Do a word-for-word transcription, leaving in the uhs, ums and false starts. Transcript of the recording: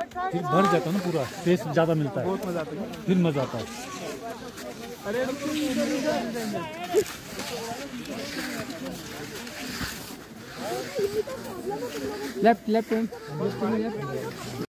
फिर भर जाता है ना पूरा, टेस्ट ज़्यादा मिलता है, बहुत मजा आता है, फिर मज़ा आता है। अरे लेफ्ट लेफ्ट लेफ्ट